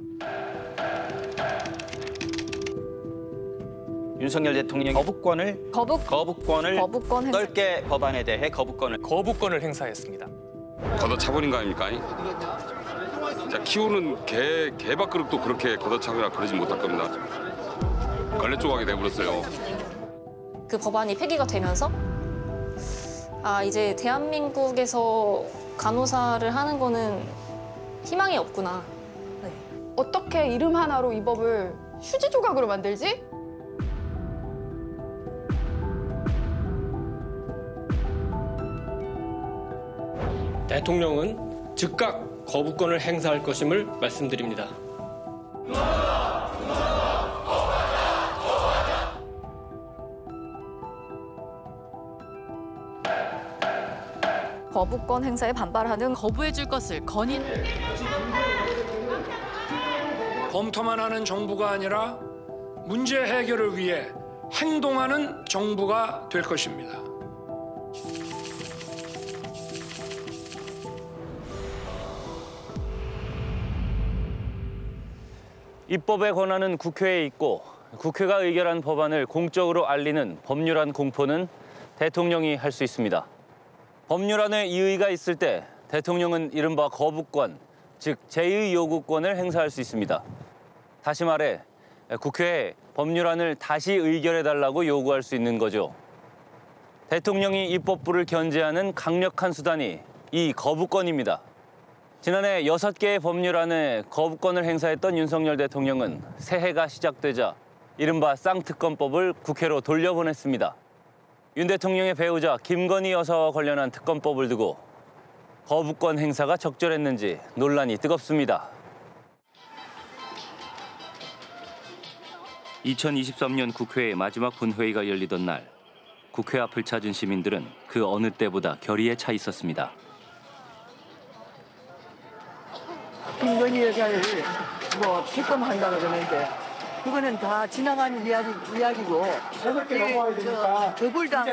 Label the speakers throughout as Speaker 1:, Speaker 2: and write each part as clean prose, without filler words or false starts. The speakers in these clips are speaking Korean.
Speaker 1: 윤석열 대통령이 거부권을 넓게 법안에 대해 거부권을 행사했습니다.
Speaker 2: 걷어차버린 거 아닙니까? 자, 키우는 개 밥그릇도 그렇게 걷어차거나 그러지 못할 겁니다. 걸레 조각이 돼버렸어요.
Speaker 3: 그 법안이 폐기가 되면서 이제 대한민국에서 간호사를 하는 거는 희망이 없구나. 네.
Speaker 4: 어떻게 이름 하나로 이 법을 휴지 조각으로 만들지?
Speaker 5: 대통령은 즉각 거부권을 행사할 것임을 말씀드립니다.
Speaker 6: 거부권 행사에 반발하는
Speaker 7: 거부해줄 것을 건의.
Speaker 8: 검토만 하는 정부가 아니라 문제 해결을 위해 행동하는 정부가 될 것입니다.
Speaker 9: 입법의 권한은 국회에 있고 국회가 의결한 법안을 공적으로 알리는 법률안 공포는 대통령이 할 수 있습니다. 법률안에 이의가 있을 때 대통령은 이른바 거부권, 즉 제의 요구권을 행사할 수 있습니다. 다시 말해 국회에 법률안을 다시 의결해달라고 요구할 수 있는 거죠. 대통령이 입법부를 견제하는 강력한 수단이 이 거부권입니다. 지난해 6개의 법률안에 거부권을 행사했던 윤석열 대통령은 새해가 시작되자 이른바 쌍특검법을 국회로 돌려보냈습니다. 윤 대통령의 배우자 김건희 여사와 관련한 특검법을 두고 거부권 행사가 적절했는지 논란이 뜨겁습니다. 2023년 국회의 마지막 본회의가 열리던 날, 국회 앞을 찾은 시민들은 그 어느 때보다 결의에 차 있었습니다.
Speaker 10: 김건희 여사를 특검한다고 그러는데 그거는 다 지나간 이야기고 더불당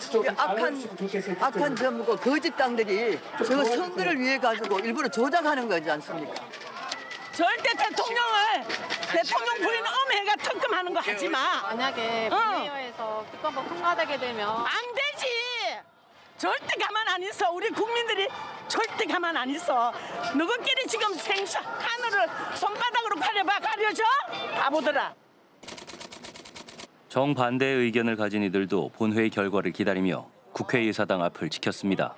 Speaker 10: 악한 전부 거짓 당들이 저 선거를 위해 가지고 일부러 조작하는 거지 않습니까?
Speaker 11: 절대 대통령 부인 엄해가 특검하는 거 하지 마.
Speaker 3: 만약에 본회의에서 특검법 통과되게 되면
Speaker 11: 안 되지. 절대 가만 안 있어. 우리 국민들이 절대 가만 안 있어. 너희끼리 지금 하늘을 손바닥으로 가려줘? 바보들아.
Speaker 9: 정반대의 의견을 가진 이들도 본회의 결과를 기다리며 국회의사당 앞을 지켰습니다.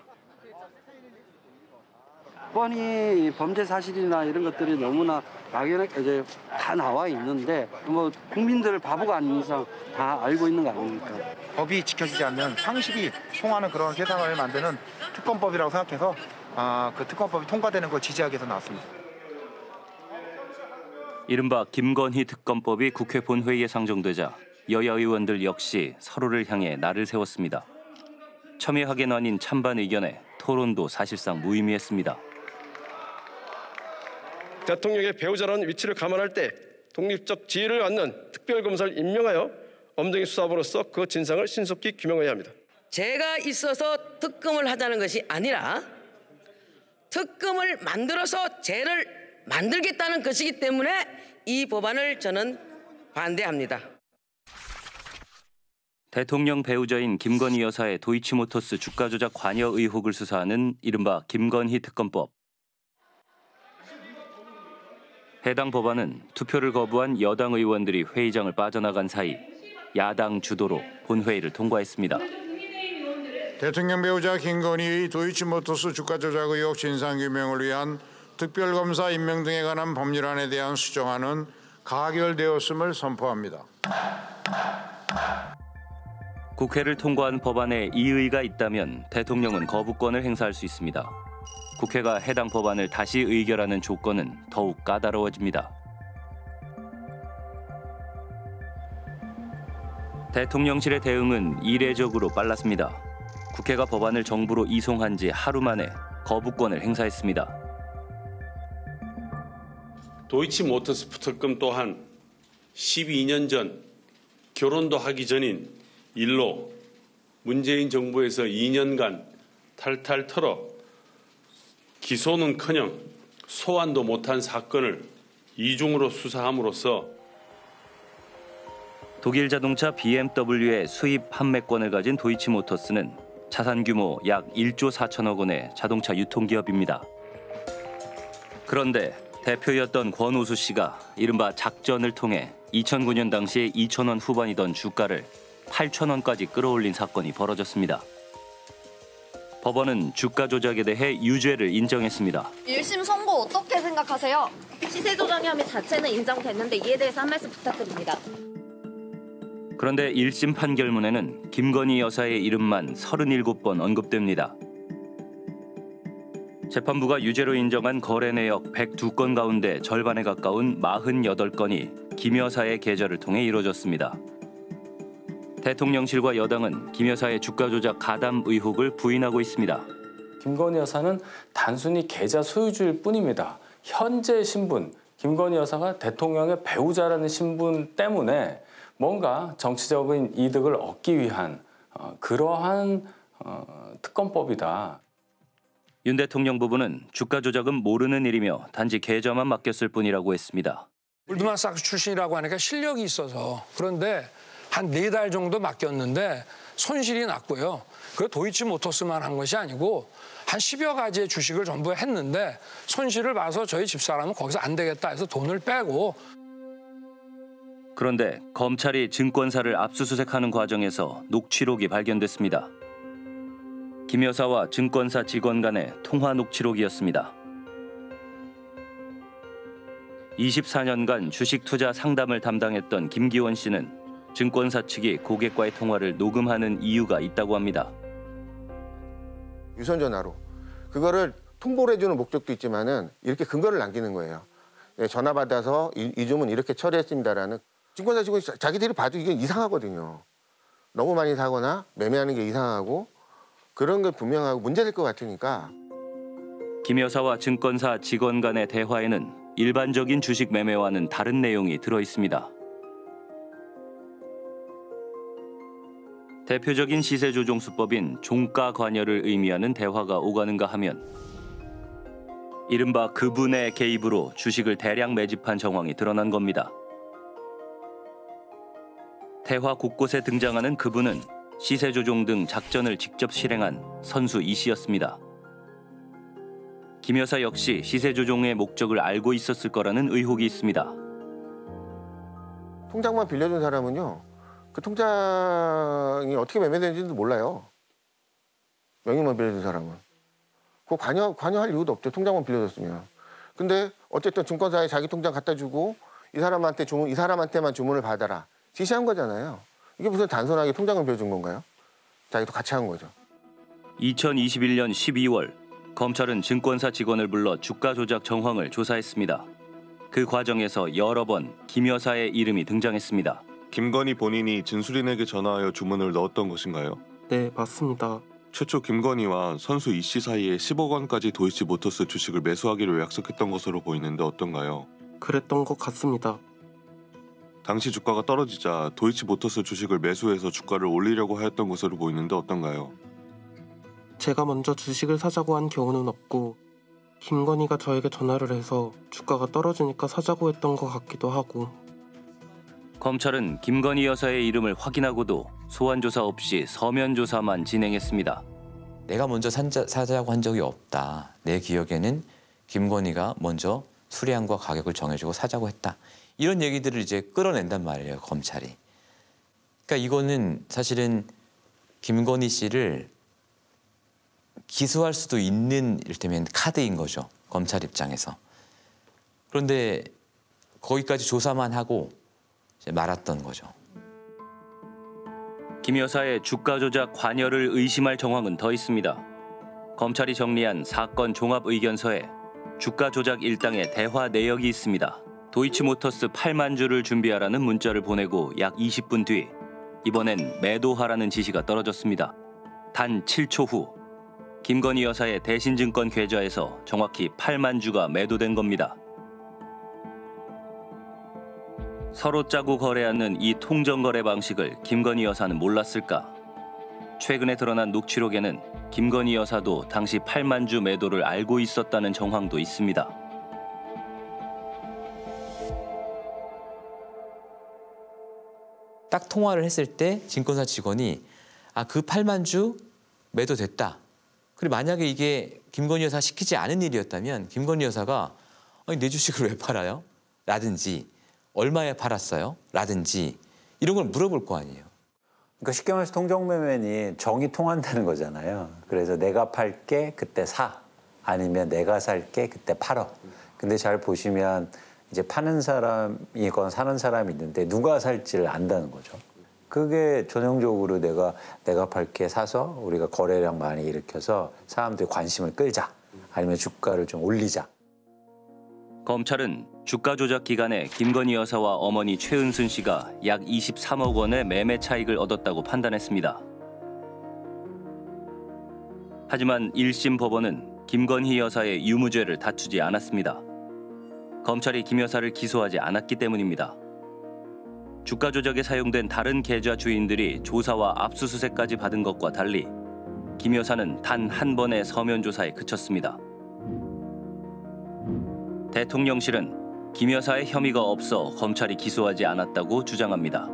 Speaker 12: 뻔히 범죄 사실이나 이런 것들이 너무나 막연하게 이제 다 나와 있는데 국민들을 바보가 아닌 이상 다 알고 있는 거 아닙니까?
Speaker 13: 법이 지켜지지 않는 상식이 통하는 그런 세상을 만드는 특검법이라고 생각해서 그 특검법이 통과되는 걸 지지하기 위해서 나왔습니다.
Speaker 9: 이른바 김건희 특검법이 국회 본회의에 상정되자 여야 의원들 역시 서로를 향해 날을 세웠습니다. 첨예하게 나뉜 찬반 의견에 토론도 사실상 무의미했습니다.
Speaker 14: 대통령의 배우자라는 위치를 감안할 때 독립적 지위를 갖는 특별검사를 임명하여 엄정히 수사함으로써 그 진상을 신속히 규명해야 합니다.
Speaker 15: 제가 있어서 특검을 하자는 것이 아니라 특검을 만들어서 죄를 만들겠다는 것이기 때문에 이 법안을 저는 반대합니다.
Speaker 9: 대통령 배우자인 김건희 여사의 도이치모터스 주가 조작 관여 의혹을 수사하는 이른바 김건희 특검법. 해당 법안은 투표를 거부한 여당 의원들이 회의장을 빠져나간 사이 야당 주도로 본회의를 통과했습니다.
Speaker 16: 대통령 배우자 김건희의 도이치모터스 주가 조작 의혹 진상규명을 위한 특별검사 임명 등에 관한 법률안에 대한 수정안은 가결되었음을 선포합니다.
Speaker 9: 국회를 통과한 법안에 이의가 있다면 대통령은 거부권을 행사할 수 있습니다. 국회가 해당 법안을 다시 의결하는 조건은 더욱 까다로워집니다. 대통령실의 대응은 이례적으로 빨랐습니다. 국회가 법안을 정부로 이송한 지 하루 만에 거부권을 행사했습니다.
Speaker 17: 도이치모터스 특검 또한 12년 전 결혼도 하기 전인 일로 문재인 정부에서 2년간 탈탈 털어 기소는커녕 소환도 못한 사건을 이중으로 수사함으로써
Speaker 9: 독일 자동차 BMW의 수입 판매권을 가진 도이치모터스는 자산 규모 약 1조 4천억 원의 자동차 유통기업입니다. 그런데 대표였던 권오수 씨가 이른바 작전을 통해 2009년 당시에 2,000원 후반이던 주가를 8,000원까지 끌어올린 사건이 벌어졌습니다. 법원은 주가 조작에 대해 유죄를 인정했습니다.
Speaker 6: 1심 선고 어떻게 생각하세요? 시세 조작 혐의 자체는 인정됐는데 이에 대해서 한 말씀 부탁드립니다.
Speaker 9: 그런데 1심 판결문에는 김건희 여사의 이름만 37번 언급됩니다. 재판부가 유죄로 인정한 거래 내역 102건 가운데 절반에 가까운 48건이 김 여사의 계좌를 통해 이루어졌습니다. 대통령실과 여당은 김 여사의 주가 조작 가담 의혹을 부인하고 있습니다.
Speaker 7: 김건희 여사는 단순히 계좌 소유주일 뿐입니다. 현재 신분, 김건희 여사가 대통령의 배우자라는 신분 때문에 뭔가 정치적인 이득을 얻기 위한 그러한 특검법이다.
Speaker 9: 윤 대통령 부부는 주가 조작은 모르는 일이며 단지 계좌만 맡겼을 뿐이라고 했습니다.
Speaker 8: 골드만삭스 출신이라고 하니까 실력이 있어서 그런데 한 4달 정도 맡겼는데 손실이 났고요. 그 도이치모터스만 한 것이 아니고 한 10여 가지의 주식을 전부 했는데 손실을 봐서 저희 집사람은 거기서 안 되겠다 해서 돈을 빼고.
Speaker 9: 그런데 검찰이 증권사를 압수수색하는 과정에서 녹취록이 발견됐습니다. 김 여사와 증권사 직원 간의 통화 녹취록이었습니다. 24년간 주식 투자 상담을 담당했던 김기원 씨는 증권사 측이 고객과의 통화를 녹음하는 이유가 있다고 합니다.
Speaker 18: 유선 전화로 그거를 통보를 해주는 목적도 있지만은 이렇게 근거를 남기는 거예요. 네, 전화 받아서 이 주문 이렇게 처리했습니다라는. 증권사 직원이 자기들이 봐도 이게 이상하거든요. 너무 많이 사거나 매매하는 게 이상하고 그런 게 분명하고 문제될 것 같으니까.
Speaker 9: 김 여사와 증권사 직원 간의 대화에는 일반적인 주식 매매와는 다른 내용이 들어 있습니다. 대표적인 시세 조종 수법인 종가 관여를 의미하는 대화가 오가는가 하면 이른바 그분의 개입으로 주식을 대량 매집한 정황이 드러난 겁니다. 대화 곳곳에 등장하는 그분은 시세 조종 등 작전을 직접 실행한 선수 이 씨였습니다. 김 여사 역시 시세 조종의 목적을 알고 있었을 거라는 의혹이 있습니다.
Speaker 18: 통장만 빌려준 사람은요. 그 통장이 어떻게 매매되는지도 몰라요. 명의만 빌려준 사람은. 그거 관여할 이유도 없죠. 통장만 빌려줬으면. 근데 어쨌든 증권사에 자기 통장 갖다 주고 이 사람한테만 주문을 받아라. 지시한 거잖아요. 이게 무슨 단순하게 통장을 빌려준 건가요? 자기도 같이 한 거죠.
Speaker 9: 2021년 12월 검찰은 증권사 직원을 불러 주가 조작 정황을 조사했습니다. 그 과정에서 여러 번 김 여사의 이름이 등장했습니다.
Speaker 19: 김건희 본인이 진술인에게 전화하여 주문을 넣었던 것인가요?
Speaker 20: 네, 맞습니다.
Speaker 19: 최초 김건희와 선수 이 씨 사이에 10억 원까지 도이치모터스 주식을 매수하기로 약속했던 것으로 보이는데 어떤가요?
Speaker 20: 그랬던 것 같습니다.
Speaker 19: 당시 주가가 떨어지자 도이치모터스 주식을 매수해서 주가를 올리려고 하였던 것으로 보이는데 어떤가요?
Speaker 20: 제가 먼저 주식을 사자고 한 경우는 없고 김건희가 저에게 전화를 해서 주가가 떨어지니까 사자고 했던 것 같기도 하고.
Speaker 9: 검찰은 김건희 여사의 이름을 확인하고도 소환 조사 없이 서면 조사만 진행했습니다.
Speaker 21: 내가 먼저 사자고 한 적이 없다. 내 기억에는 김건희가 먼저 수량과 가격을 정해주고 사자고 했다. 이런 얘기들을 이제 끌어낸단 말이에요, 검찰이. 그러니까 이거는 사실은 김건희 씨를 기소할 수도 있는 이를테면 카드인 거죠, 검찰 입장에서. 그런데 거기까지 조사만 하고 이제 말았던 거죠.
Speaker 9: 김 여사의 주가 조작 관여를 의심할 정황은 더 있습니다. 검찰이 정리한 사건 종합 의견서에 주가 조작 일당의 대화 내역이 있습니다. 도이치모터스 8만 주를 준비하라는 문자를 보내고 약 20분 뒤 이번엔 매도하라는 지시가 떨어졌습니다. 단 7초 후 김건희 여사의 대신증권 계좌에서 정확히 8만 주가 매도된 겁니다. 서로 짜고 거래하는 이 통정거래 방식을 김건희 여사는 몰랐을까? 최근에 드러난 녹취록에는 김건희 여사도 당시 8만 주 매도를 알고 있었다는 정황도 있습니다.
Speaker 21: 딱 통화를 했을 때 증권사 직원이 그 8만 주 매도됐다. 그리고 만약에 이게 김건희 여사가 시키지 않은 일이었다면 김건희 여사가 아니 내 주식을 왜 팔아요? 라든지 얼마에 팔았어요? 라든지 이런 걸 물어볼 거 아니에요.
Speaker 1: 그러니까 쉽게 말해서 통정매매니 정이 통한다는 거잖아요. 그래서 내가 팔게 그때 사 아니면 내가 살게 그때 팔어. 근데 잘 보시면 이제 파는 사람이건 사는 사람이 있는데 누가 살지를 안다는 거죠. 그게 전형적으로 내가 팔게 사서 우리가 거래량 많이 일으켜서 사람들이 관심을 끌자 아니면 주가를 좀 올리자.
Speaker 9: 검찰은 주가 조작 기간에 김건희 여사와 어머니 최은순 씨가 약 23억 원의 매매 차익을 얻었다고 판단했습니다. 하지만 1심 법원은 김건희 여사의 유무죄를 다투지 않았습니다. 검찰이 김 여사를 기소하지 않았기 때문입니다. 주가 조작에 사용된 다른 계좌 주인들이 조사와 압수수색까지 받은 것과 달리 김 여사는 단 한 번의 서면 조사에 그쳤습니다. 대통령실은 김 여사의 혐의가 없어 검찰이 기소하지 않았다고 주장합니다.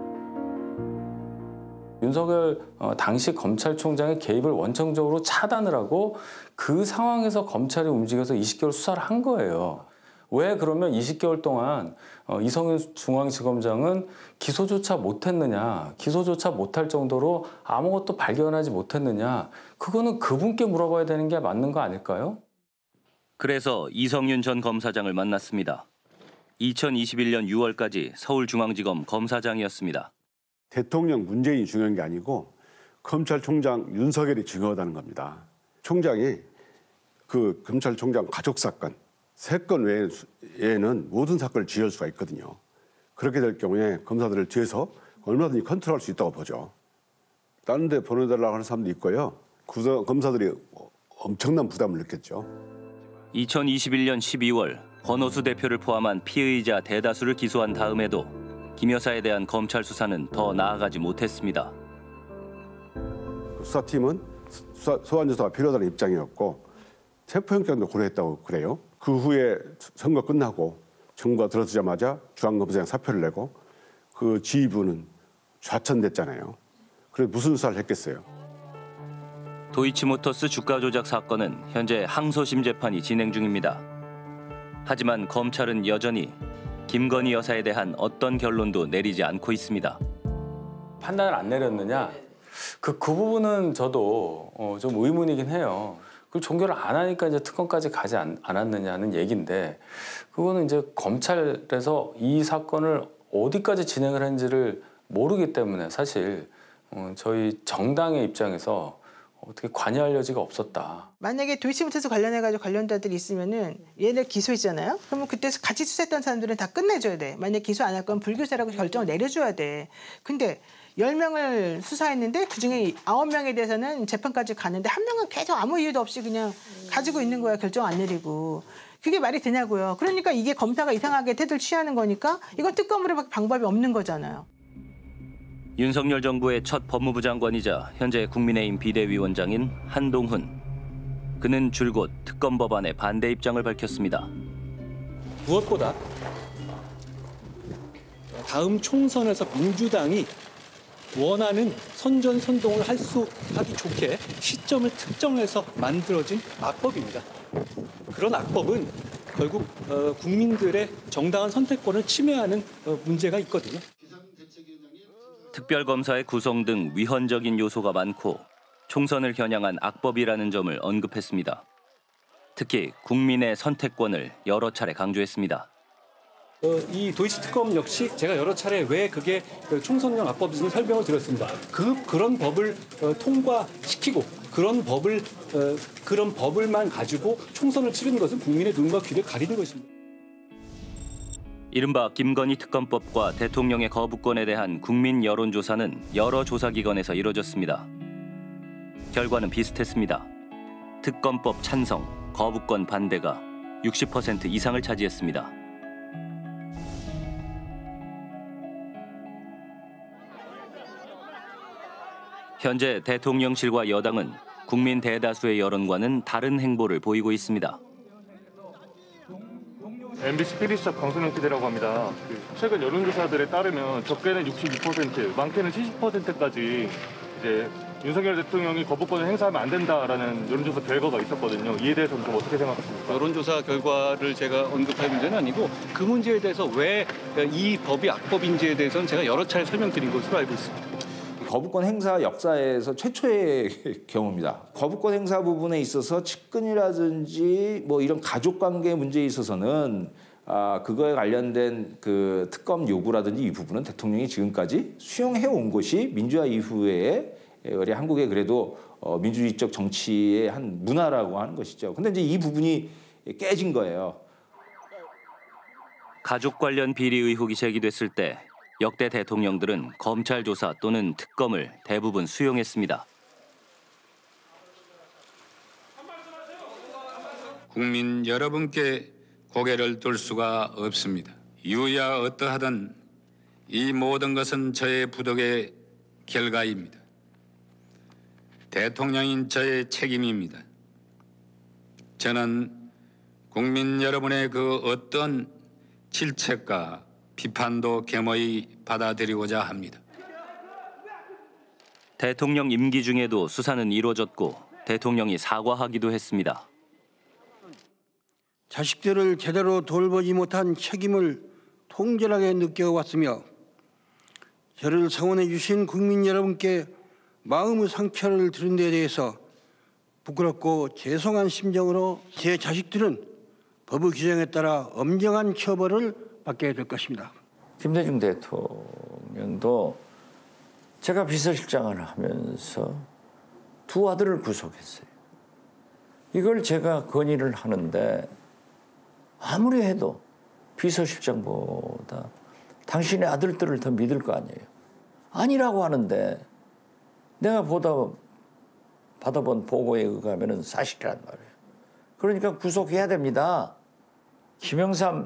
Speaker 7: 윤석열 당시 검찰총장의 개입을 원천적으로 차단을 하고 그 상황에서 검찰이 움직여서 20개월 수사를 한 거예요. 왜 그러면 20개월 동안 이성윤 중앙지검장은 기소조차 못했느냐, 기소조차 못할 정도로 아무것도 발견하지 못했느냐, 그거는 그분께 물어봐야 되는 게 맞는 거 아닐까요?
Speaker 9: 그래서 이성윤 전 검사장을 만났습니다. 2021년 6월까지 서울중앙지검 검사장이었습니다.
Speaker 22: 대통령 문재인이 중요한 게 아니고 검찰총장 윤석열이 중요하다는 겁니다. 총장이 그 검찰총장 가족 사건, 3건 외에는 모든 사건을 지휘할 수가 있거든요. 그렇게 될 경우에 검사들을 뒤에서 얼마든지 컨트롤할 수 있다고 보죠. 다른 데 보내달라고 하는 사람도 있고요. 검사들이 엄청난 부담을 느꼈죠.
Speaker 9: 2021년 12월 권오수 대표를 포함한 피의자 대다수를 기소한 다음에도 김 여사에 대한 검찰 수사는 더 나아가지 못했습니다.
Speaker 22: 수사팀은 소환 조사가 필요하다는 입장이었고 체포영장도 고려했다고 그래요. 그 후에 선거 끝나고 정부가 들어서자마자 중앙검사장 사표를 내고 그 지휘부는 좌천됐잖아요. 그래서 무슨 수사를 했겠어요.
Speaker 9: 도이치모터스 주가 조작 사건은 현재 항소심 재판이 진행 중입니다. 하지만 검찰은 여전히 김건희 여사에 대한 어떤 결론도 내리지 않고 있습니다.
Speaker 7: 판단을 안 내렸느냐? 그 부분은 저도 좀 의문이긴 해요. 그 종결을 안 하니까 이제 특검까지 가지 않았느냐는 얘기인데 그거는 이제 검찰에서 이 사건을 어디까지 진행을 했는지를 모르기 때문에 사실 저희 정당의 입장에서 어떻게 관여할 여지가 없었다.
Speaker 23: 만약에 도이치모터스 관련해가지고 관련자들이 있으면은 얘네 기소했잖아요. 그러면 그때 같이 수사했던 사람들은 다 끝내줘야 돼. 만약에 기소 안 할 거면 불기소라고 결정을 내려줘야 돼. 근데 10명을 수사했는데 그중에 9명에 대해서는 재판까지 가는데 1명은 계속 아무 이유도 없이 그냥 가지고 있는 거야. 결정 안 내리고. 그게 말이 되냐고요. 그러니까 이게 검사가 이상하게 태도를 취하는 거니까 이건 특검으로 밖에 방법이 없는 거잖아요.
Speaker 9: 윤석열 정부의 첫 법무부 장관이자 현재 국민의힘 비대위원장인 한동훈. 그는 줄곧 특검 법안에 반대 입장을 밝혔습니다.
Speaker 24: 무엇보다 다음 총선에서 민주당이 원하는 선전선동을 하기 좋게 시점을 특정해서 만들어진 악법입니다. 그런 악법은 결국 국민들의 정당한 선택권을 침해하는 문제가 있거든요.
Speaker 9: 특별검사의 구성 등 위헌적인 요소가 많고 총선을 겨냥한 악법이라는 점을 언급했습니다. 특히 국민의 선택권을 여러 차례 강조했습니다.
Speaker 24: 이 도이치 특검 역시 제가 여러 차례 왜 그게 총선용 악법인지 설명을 드렸습니다. 그런 법을 통과시키고 그런 법을만 가지고 총선을 치르는 것은 국민의 눈과 귀를 가리는 것입니다.
Speaker 9: 이른바 김건희 특검법과 대통령의 거부권에 대한 국민 여론조사는 여러 조사기관에서 이뤄졌습니다. 결과는 비슷했습니다. 특검법 찬성, 거부권 반대가 60% 이상을 차지했습니다. 현재 대통령실과 여당은 국민 대다수의 여론과는 다른 행보를 보이고 있습니다.
Speaker 2: MBC PD수첩 강소명 PD라고 합니다. 최근 여론조사들에 따르면 적게는 62%, 많게는 70%까지 이제 윤석열 대통령이 거부권을 행사하면 안 된다라는 여론조사 결과가 있었거든요. 이에 대해서는 좀 어떻게 생각하십니까?
Speaker 4: 여론조사 결과를 제가 언급할 문제는 아니고 그 문제에 대해서 왜 이 법이 악법인지에 대해서는 제가 여러 차례 설명드린 것으로 알고 있습니다.
Speaker 5: 거부권 행사 역사에서 최초의 경우입니다. 거부권 행사 부분에 있어서 측근이라든지 뭐 이런 가족관계 문제에 있어서는 그거에 관련된 그 특검 요구라든지 이 부분은 대통령이 지금까지 수용해 온 것이 민주화 이후에 우리 한국의 그래도 민주주의적 정치의 한 문화라고 하는 것이죠. 근데 이제 이 부분이 깨진 거예요.
Speaker 9: 가족 관련 비리 의혹이 제기됐을 때 역대 대통령들은 검찰 조사 또는 특검을 대부분 수용했습니다.
Speaker 10: 국민 여러분께 고개를 돌 수가 없습니다. 이유야 어떠하든 이 모든 것은 저의 부덕의 결과입니다. 대통령인 저의 책임입니다. 저는 국민 여러분의 그 어떤 질책과 비판도 겸허히 받아들이고자 합니다.
Speaker 9: 대통령 임기 중에도 수사는 이루어졌고 대통령이 사과하기도 했습니다.
Speaker 25: 자식들을 제대로 돌보지 못한 책임을 통절하게 느껴왔으며 저를 성원해 주신 국민 여러분께 마음의 상처를 드린 데 대해서 부끄럽고 죄송한 심정으로 제 자식들은 법의 규정에 따라 엄정한 처벌을 받게 될 것입니다.
Speaker 26: 김대중 대통령도 제가 비서실장을 하면서 두 아들을 구속했어요. 이걸 제가 건의를 하는데 아무리 해도 비서실장보다 당신의 아들들을 더 믿을 거 아니에요. 아니라고 하는데 내가 받아본 보고에 의하면 사실이란 말이에요. 그러니까 구속해야 됩니다. 김영삼,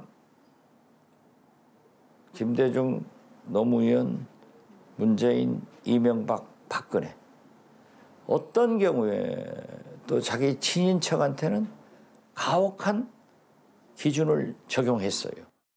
Speaker 26: 김대중, 노무현, 문재인, 이명박, 박근혜 어떤 경우에 또 자기 친인척한테는 가혹한 기준을 적용했어요.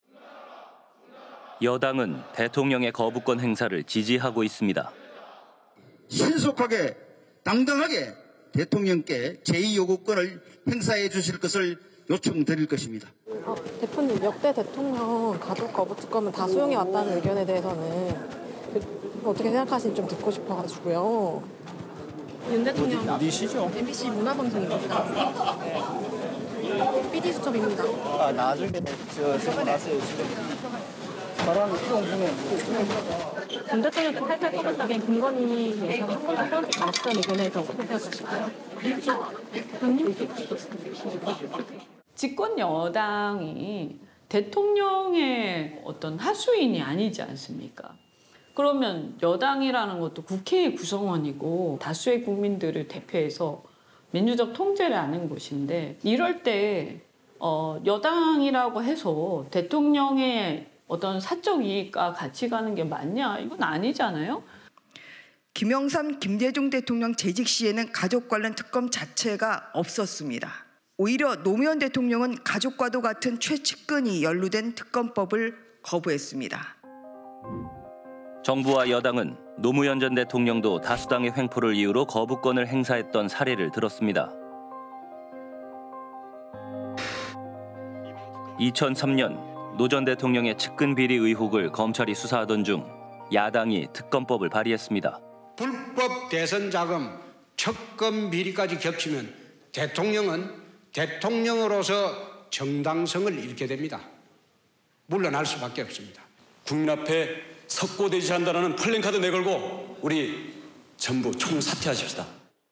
Speaker 9: 여당은 대통령의 거부권 행사를 지지하고 있습니다.
Speaker 27: 신속하게 당당하게 대통령께 제2요구권을 행사해 주실 것을 요청드릴 것입니다.
Speaker 28: 대표님, 역대 대통령 가족 거부 특검은 다 수용해 왔다는 의견에 대해서는 어떻게 생각하시는지 좀 듣고 싶어가지고요. 윤 대통령 어디시죠? MBC 문화방송입니다. PD 수첩입니다.
Speaker 29: 나중에 쓰고 나서요. 지금 저랑 이동 중에
Speaker 28: 윤 대통령 탈탈 거부적인 김건희에서 한 번도 수용하지 않았다는 의견에 대해서 어떻게 생각하실까요?
Speaker 30: 집권 여당이 대통령의 어떤 하수인이 아니지 않습니까? 그러면 여당이라는 것도 국회의 구성원이고 다수의 국민들을 대표해서 민주적 통제를 하는 곳인데 이럴 때 여당이라고 해서 대통령의 어떤 사적 이익과 같이 가는 게 맞냐? 이건 아니잖아요.
Speaker 31: 김영삼, 김대중 대통령 재직 시에는 가족 관련 특검 자체가 없었습니다. 오히려 노무현 대통령은 가족과도 같은 최측근이 연루된 특검법을 거부했습니다.
Speaker 9: 정부와 여당은 노무현 전 대통령도 다수당의 횡포를 이유로 거부권을 행사했던 사례를 들었습니다. 2003년 노 전 대통령의 측근 비리 의혹을 검찰이 수사하던 중 야당이 특검법을 발의했습니다.
Speaker 32: 불법 대선 자금, 특검 비리까지 겹치면 대통령은 대통령으로서 정당성을 잃게 됩니다. 물러날 수밖에 없습니다.
Speaker 33: 국민 앞에 석고대지한다는 플랜카드 내걸고 우리 전부 총사퇴하십시다.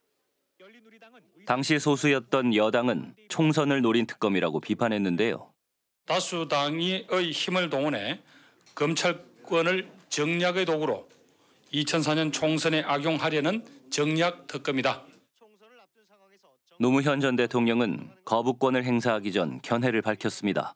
Speaker 9: 당시 소수였던 여당은 총선을 노린 특검이라고 비판했는데요.
Speaker 34: 다수당의 힘을 동원해 검찰권을 정략의 도구로 2004년 총선에 악용하려는 정략 특검이다.
Speaker 9: 노무현 전 대통령은 거부권을 행사하기 전 견해를 밝혔습니다.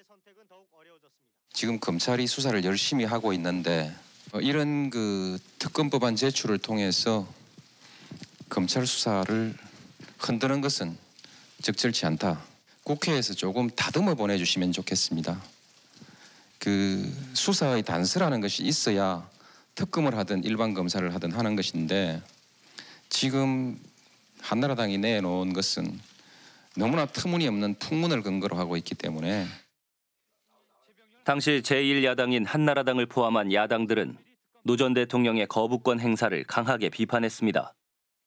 Speaker 35: 지금 검찰이 수사를 열심히 하고 있는데 이런 그 특검법안 제출을 통해서 검찰 수사를 흔드는 것은 적절치 않다. 국회에서 조금 다듬어 보내주시면 좋겠습니다. 그 수사의 단서라는 것이 있어야 특검을 하든 일반 검사를 하든 하는 것인데 지금 한나라당이 내놓은 것은 너무나 터무니없는 풍문을 근거로 하고 있기 때문에
Speaker 9: 당시 제1야당인 한나라당을 포함한 야당들은 노 전 대통령의 거부권 행사를 강하게 비판했습니다.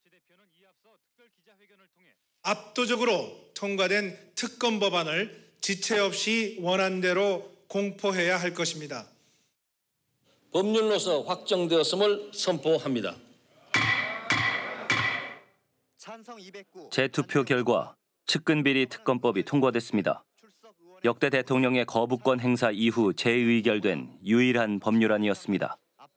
Speaker 1: 압도적으로 통과된 특검 법안을 지체 없이 원안대로 공포해야 할 것입니다.
Speaker 3: 법률로서 확정되었음을 선포합니다.
Speaker 9: 재투표 결과 측근비리 특검법이 통과됐습니다. 역대 대통령의 거부권 행사 이후 재의결된 유일한 법률안이었습니다.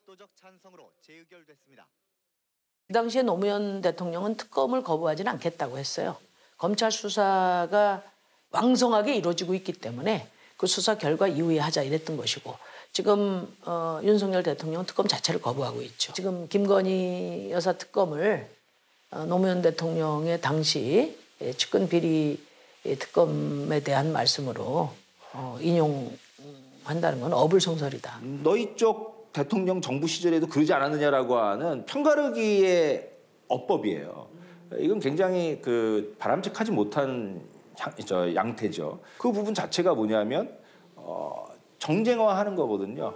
Speaker 6: 그 당시에 노무현 대통령은 특검을 거부하지는 않겠다고 했어요. 검찰 수사가 왕성하게 이루어지고 있기 때문에 그 수사 결과 이후에 하자 이랬던 것이고 지금 윤석열 대통령은 특검 자체를 거부하고 있죠. 지금 김건희 여사 특검을 노무현 대통령의 당시 측근 비리 특검에 대한 말씀으로 인용한다는 건 어불성설이다.
Speaker 5: 너희 쪽 대통령 정부 시절에도 그러지 않았느냐라고 하는 편가르기의 어법이에요. 이건 굉장히 그 바람직하지 못한 양태죠. 그 부분 자체가 뭐냐면 정쟁화하는 거거든요.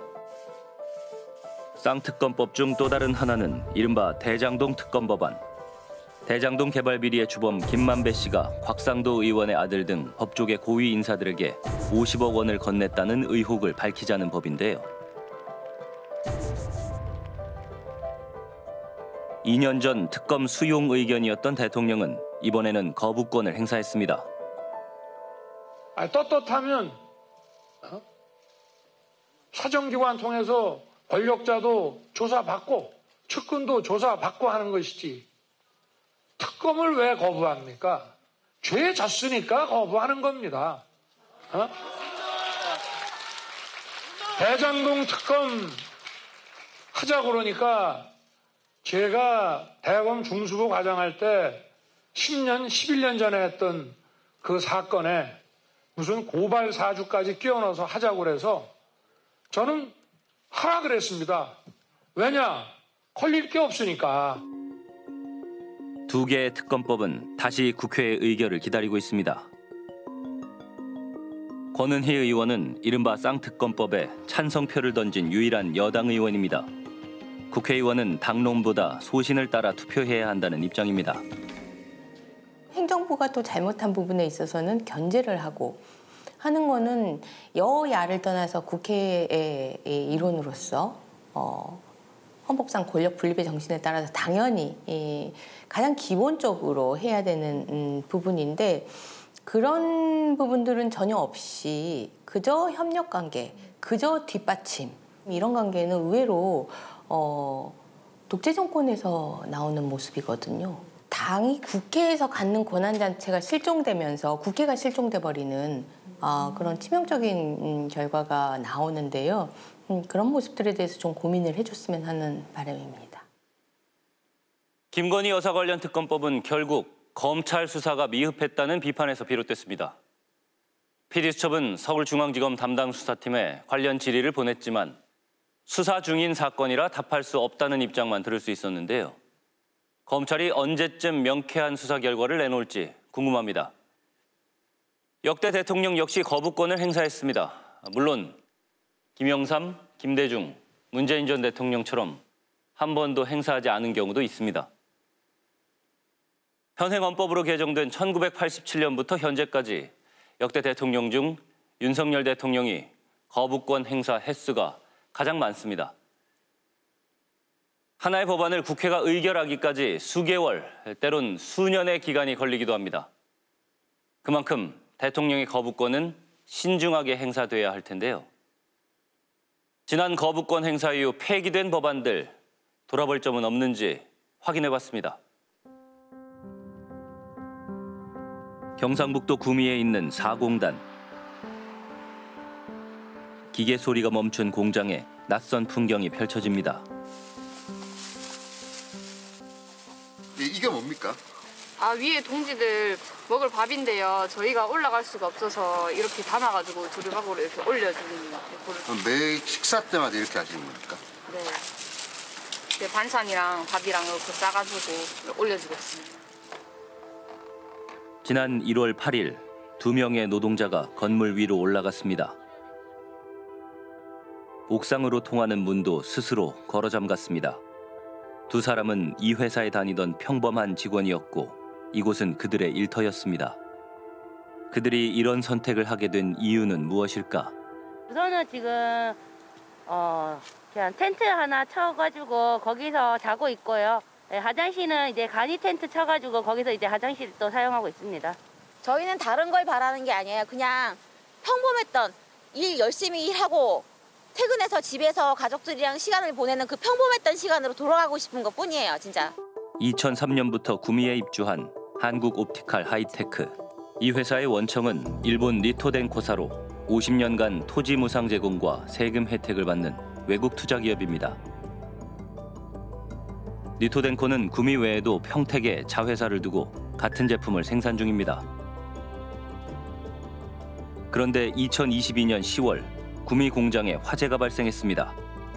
Speaker 9: 쌍특검법 중 또 다른 하나는 이른바 대장동 특검 법안. 대장동 개발 비리의 주범 김만배 씨가 곽상도 의원의 아들 등 법조계 고위 인사들에게 50억 원을 건넸다는 의혹을 밝히자는 법인데요. 2년 전 특검 수용 의견이었던 대통령은 이번에는 거부권을 행사했습니다.
Speaker 8: 떳떳하면 사정기관 통해서 권력자도 조사받고 측근도 조사받고 하는 것이지 특검을 왜 거부합니까? 죄 졌으니까 거부하는 겁니다. 대장동 특검 하자고 그러니까 제가 대검 중수부 과장할 때 10년, 11년 전에 했던 그 사건에 무슨 고발 사주까지 끼워넣어서 하자고 그래서 저는 하라 그랬습니다. 왜냐? 걸릴 게 없으니까.
Speaker 9: 두 개의 특검법은 다시 국회의 의결을 기다리고 있습니다. 권은희 의원은 이른바 쌍특검법에 찬성표를 던진 유일한 여당 의원입니다. 국회의원은 당론보다 소신을 따라 투표해야 한다는 입장입니다.
Speaker 11: 행정부가 또 잘못한 부분에 있어서는 견제를 하고 하는 거는 여야를 떠나서 국회의 일원으로서 헌법상 권력 분립의 정신에 따라서 당연히 가장 기본적으로 해야 되는 부분인데 그런 부분들은 전혀 없이 그저 협력관계, 그저 뒷받침 이런 관계는 의외로 독재 정권에서 나오는 모습이거든요. 당이 국회에서 갖는 권한 자체가 실종되면서 국회가 실종돼 버리는 그런 치명적인 결과가 나오는데요. 그런 모습들에 대해서 좀 고민을 해줬으면 하는 바람입니다.
Speaker 9: 김건희 여사 관련 특검법은 결국 검찰 수사가 미흡했다는 비판에서 비롯됐습니다. PD수첩은 서울중앙지검 담당 수사팀에 관련 질의를 보냈지만 수사 중인 사건이라 답할 수 없다는 입장만 들을 수 있었는데요. 검찰이 언제쯤 명쾌한 수사 결과를 내놓을지 궁금합니다. 역대 대통령 역시 거부권을 행사했습니다. 물론 김영삼, 김대중, 문재인 전 대통령처럼 한 번도 행사하지 않은 경우도 있습니다. 현행헌법으로 개정된 1987년부터 현재까지 역대 대통령 중 윤석열 대통령이 거부권 행사 횟수가 가장 많습니다. 하나의 법안을 국회가 의결하기까지 수개월, 때론 수년의 기간이 걸리기도 합니다. 그만큼 대통령의 거부권은 신중하게 행사돼야 할 텐데요. 지난 거부권 행사 이후 폐기된 법안들 돌아볼 점은 없는지 확인해봤습니다. 경상북도 구미에 있는 사공단. 기계 소리가 멈춘 공장에 낯선 풍경이 펼쳐집니다.
Speaker 12: 이게 뭡니까?
Speaker 2: 위에 동지들 먹을 밥인데요. 저희가 올라갈 수가 없어서 이렇게 담아가지고 두루마기로 이렇게 올려주는 데코를.
Speaker 7: 매 식사 때마다 이렇게 하시는 겁니까?
Speaker 2: 네. 반찬이랑 밥이랑 이렇게 싸가지고 올려주고 있습니다.
Speaker 9: 지난 1월 8일 2명의 노동자가 건물 위로 올라갔습니다. 옥상으로 통하는 문도 스스로 걸어 잠갔습니다. 두 사람은 이 회사에 다니던 평범한 직원이었고 이곳은 그들의 일터였습니다. 그들이 이런 선택을 하게 된 이유는 무엇일까?
Speaker 12: 우선은 지금 그냥 텐트 하나 쳐가지고 거기서 자고 있고요. 네, 화장실은 이제 간이 텐트 쳐가지고 거기서 이제 화장실 또 사용하고 있습니다.
Speaker 13: 저희는 다른 걸 바라는 게 아니에요. 그냥 평범했던 일 열심히 일하고 퇴근해서 집에서 가족들이랑 시간을 보내는 그 평범했던 시간으로 돌아가고 싶은 것뿐이에요, 진짜.
Speaker 9: 2003년부터 구미에 입주한 한국옵티칼 하이테크. 이 회사의 원청은 일본 리토덴코사로 50년간 토지 무상 제공과 세금 혜택을 받는 외국 투자 기업입니다. 리토덴코는 구미 외에도 평택에 자회사를 두고 같은 제품을 생산 중입니다. 그런데 2022년 10월 구미 공장에 화재가 발생했습니다.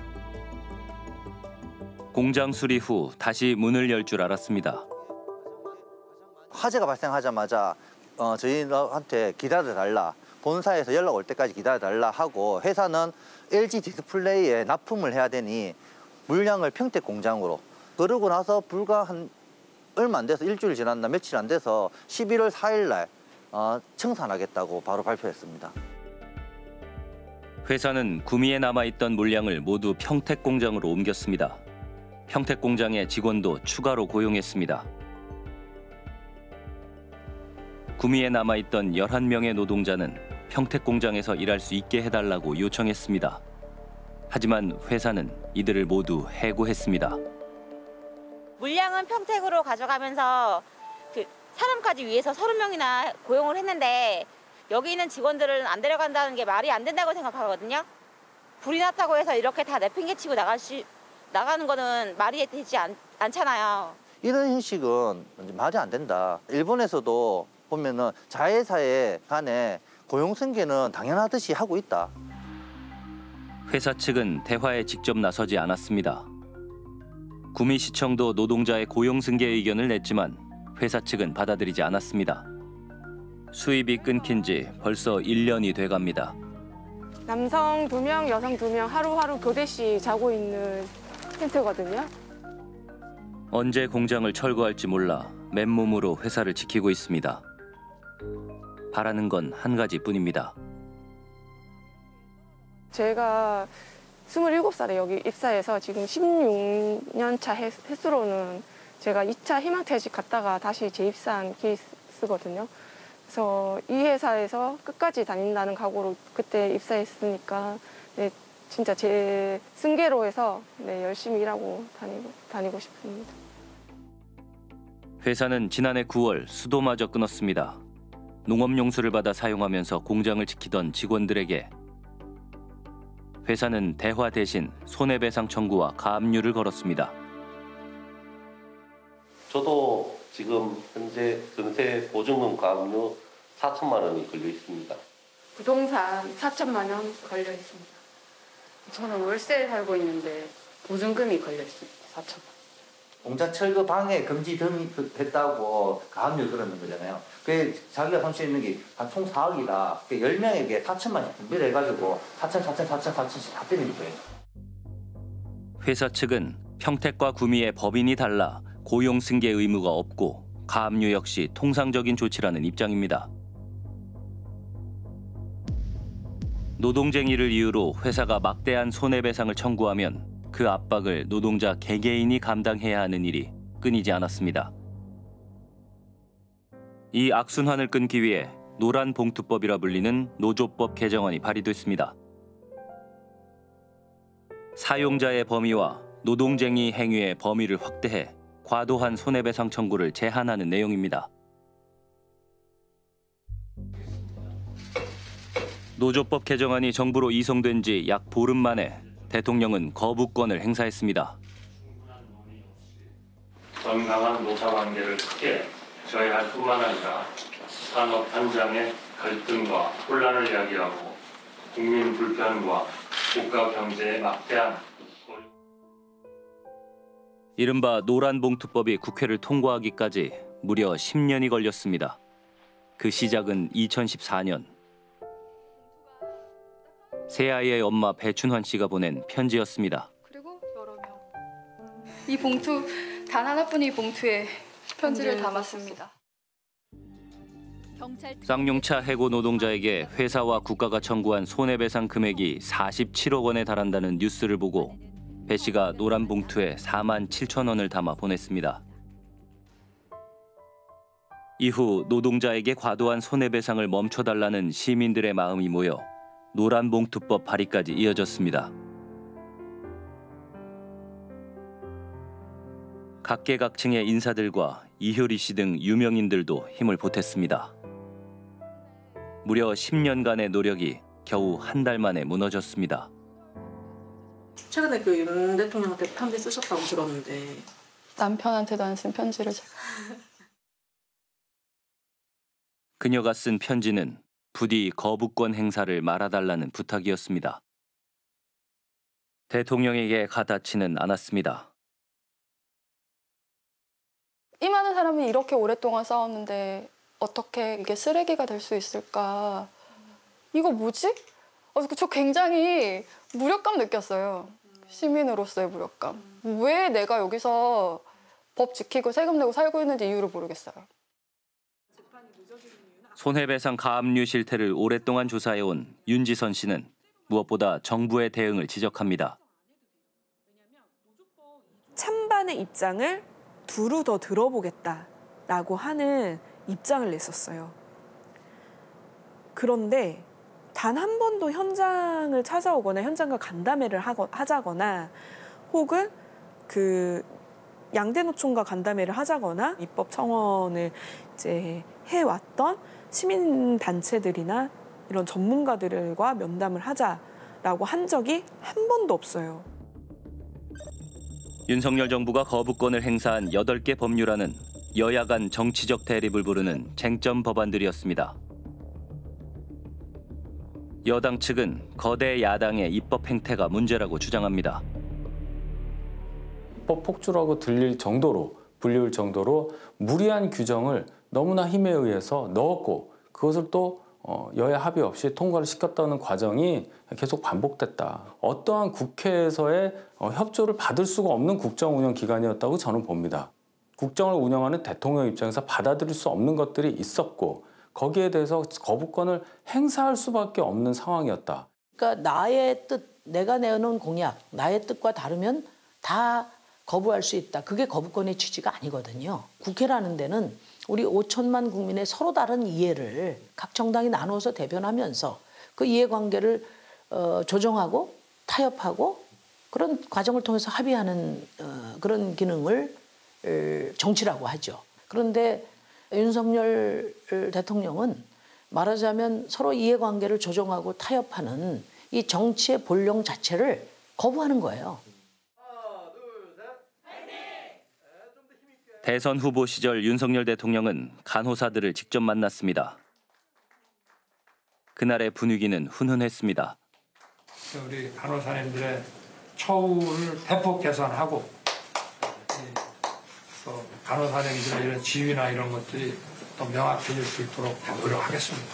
Speaker 9: 공장 수리 후 다시 문을 열 줄 알았습니다.
Speaker 14: 화재가 발생하자마자 저희한테 기다려달라, 본사에서 연락 올 때까지 기다려달라 하고 회사는 LG 디스플레이에 납품을 해야 되니 물량을 평택 공장으로, 그러고 나서 불과 한 얼마 안 돼서 일주일 지났나 며칠 안 돼서 11월 4일 날 청산하겠다고 바로 발표했습니다.
Speaker 9: 회사는 구미에 남아있던 물량을 모두 평택 공장으로 옮겼습니다. 평택 공장의 직원도 추가로 고용했습니다. 구미에 남아있던 11명의 노동자는 평택 공장에서 일할 수 있게 해달라고 요청했습니다. 하지만 회사는 이들을 모두 해고했습니다.
Speaker 13: 물량은 평택으로 가져가면서 그 사람까지 위해서 30명이나 고용을 했는데 여기 있는 직원들은 안 데려간다는 게 말이 안 된다고 생각하거든요. 불이 났다고 해서 이렇게 다 내팽개치고 나가는 거는 말이 되지 않잖아요.
Speaker 14: 이런 형식은 말이 안 된다. 일본에서도 보면은 자회사에 간에 고용 승계는 당연하듯이 하고 있다.
Speaker 9: 회사 측은 대화에 직접 나서지 않았습니다. 구미시청도 노동자의 고용 승계 의견을 냈지만 회사 측은 받아들이지 않았습니다. 수입이 끊긴 지 벌써 1년이 돼갑니다.
Speaker 28: 남성 2명, 여성 2명 하루하루 교대씩 자고 있는 텐트거든요.
Speaker 9: 언제 공장을 철거할지 몰라 맨몸으로 회사를 지키고 있습니다. 바라는 건 한 가지뿐입니다.
Speaker 28: 제가 27살에 여기 입사해서 지금 16년 차 횟수로는 제가 2차 희망퇴직 갔다가 다시 재입사한 케이스거든요. 그래서 이 회사에서 끝까지 다닌다는 각오로 그때 입사했으니까 네, 진짜 제 승계로 해서 네, 열심히 일하고 다니고 싶습니다.
Speaker 9: 회사는 지난해 9월 수도마저 끊었습니다. 농업용수를 받아 사용하면서 공장을 지키던 직원들에게 회사는 대화 대신 손해배상 청구와 가압류를 걸었습니다.
Speaker 15: 저도 지금 현재 전세 보증금 가압류 4천만 원이 걸려 있습니다.
Speaker 28: 부동산 4천만 원 걸려 있습니다.
Speaker 2: 저는 월세에 살고 있는데 보증금이 걸려 있습니다. 4천 원.
Speaker 14: 공장 철거 방해 금지 등이 됐다고 가압류 그러는 거잖아요. 그게 자기가 손실에 있는 게 한 총 4억이다. 10명에게 4천만 원씩 분배를 해가지고 4천씩 다 때리는 거예요.
Speaker 9: 회사 측은 평택과 구미의 법인이 달라 고용 승계 의무가 없고 가압류 역시 통상적인 조치라는 입장입니다. 노동쟁의를 이유로 회사가 막대한 손해배상을 청구하면 그 압박을 노동자 개개인이 감당해야 하는 일이 끊이지 않았습니다. 이 악순환을 끊기 위해 노란봉투법이라 불리는 노조법 개정안이 발의됐습니다. 사용자의 범위와 노동쟁의 행위의 범위를 확대해 과도한 손해배상 청구를 제한하는 내용입니다. 노조법 개정안이 정부로 이송된 지 약 보름 만에 대통령은 거부권을 행사했습니다.
Speaker 16: 정당한 노사관계를 크게
Speaker 4: 저해할 뿐만 아니라 산업 현장의 갈등과 혼란을 야기하고 국민 불편과 국가 경제에 막대한
Speaker 9: 이른바 노란봉투법이 국회를 통과하기까지 무려 10년이 걸렸습니다. 그 시작은 2014년. 새아이의 엄마 배춘환 씨가 보낸 편지였습니다.
Speaker 10: 그리고 여러 명. 이 봉투, 단 하나뿐인 봉투에 편지를 담았습니다.
Speaker 9: 쌍용차 해고 노동자에게 회사와 국가가 청구한 손해배상 금액이 47억 원에 달한다는 뉴스를 보고 배 씨가 노란 봉투에 4만 7천 원을 담아 보냈습니다. 이후 노동자에게 과도한 손해배상을 멈춰달라는 시민들의 마음이 모여 노란봉투법 발의까지 이어졌습니다. 각계각층의 인사들과 이효리 씨 등 유명인들도 힘을 보탰습니다. 무려 10년간의 노력이 겨우 한 달 만에 무너졌습니다.
Speaker 28: 최근에 그 윤 대통령한테 편지 쓰셨다고 들었는데.
Speaker 10: 남편한테도 안 쓴 편지를 제가.
Speaker 9: 그녀가 쓴 편지는 부디 거부권 행사를 말아달라는 부탁이었습니다. 대통령에게 가닿지는 않았습니다.
Speaker 10: 이 많은 사람이 이렇게 오랫동안 싸웠는데 어떻게 이게 쓰레기가 될 수 있을까? 이거 뭐지? 저 굉장히 무력감 느꼈어요. 시민으로서의 무력감. 왜 내가 여기서 법 지키고 세금 내고 살고 있는지 이유를 모르겠어요.
Speaker 9: 손해배상 가압류 실태를 오랫동안 조사해온 윤지선 씨는 무엇보다 정부의 대응을 지적합니다.
Speaker 16: 찬반의 입장을 두루 더 들어보겠다라고 하는 입장을 냈었어요. 그런데 단 한 번도 현장을 찾아오거나 현장과 간담회를 하자거나 혹은 그 양대노총과 간담회를 하자거나 입법 청원을 이제 해왔던 시민단체들이나 이런 전문가들과 면담을 하자라고 한 적이 한 번도 없어요.
Speaker 9: 윤석열 정부가 거부권을 행사한 8개 법률안은 여야 간 정치적 대립을 부르는 쟁점 법안들이었습니다. 여당 측은 거대 야당의 입법 행태가 문제라고 주장합니다.
Speaker 17: 입법 폭주라고 들릴 정도로, 불리울 정도로 무리한 규정을 너무나 힘에 의해서 넣었고 그것을 또 여야 합의 없이 통과를 시켰다는 과정이 계속 반복됐다. 어떠한 국회에서의 협조를 받을 수가 없는 국정 운영 기간이었다고 저는 봅니다. 국정을 운영하는 대통령 입장에서 받아들일 수 없는 것들이 있었고 거기에 대해서 거부권을 행사할 수밖에 없는 상황이었다.
Speaker 6: 그러니까 나의 뜻, 내가 내놓은 공약, 나의 뜻과 다르면 다 거부할 수 있다. 그게 거부권의 취지가 아니거든요. 국회라는 데는 우리 5천만 국민의 서로 다른 이해를 각 정당이 나눠서 대변하면서 그 이해관계를 조정하고 타협하고 그런 과정을 통해서 합의하는 그런 기능을 정치라고 하죠. 그런데 윤석열 대통령은 말하자면 서로 이해관계를 조정하고 타협하는 이 정치의 본령 자체를 거부하는 거예요.
Speaker 9: 대선 후보 시절 윤석열 대통령은 간호사들을 직접 만났습니다. 그날의 분위기는 훈훈했습니다.
Speaker 8: 우리 간호사님들의 처우를 대폭 개선하고 또 간호사님들의 이런 지위나 이런 것들이 더 명확해질 수 있도록 노력하겠습니다.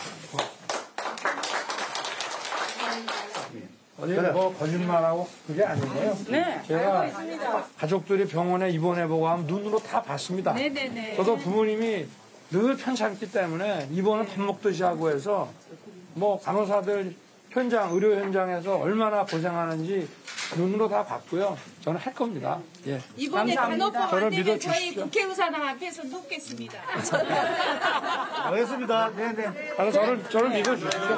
Speaker 8: 어디 뭐 거짓말하고 그게 아니고요.
Speaker 16: 네,
Speaker 8: 제가
Speaker 16: 알고 있습니다.
Speaker 8: 가족들이 병원에 입원해보고 하면 눈으로 다 봤습니다.
Speaker 16: 네네네.
Speaker 8: 저도 부모님이 늘 편찮기 때문에 입원은 밥 먹듯이 하고 해서 뭐 간호사들 현장, 의료 현장에서 얼마나 고생하는지 눈으로 다 봤고요. 저는 할 겁니다. 예.
Speaker 18: 이번에 간호법 안 되면 저희
Speaker 8: 믿어주십시오.
Speaker 18: 국회의사당 앞에서 놓겠습니다.
Speaker 8: 알겠습니다. 네네. 저를 믿어주십시오.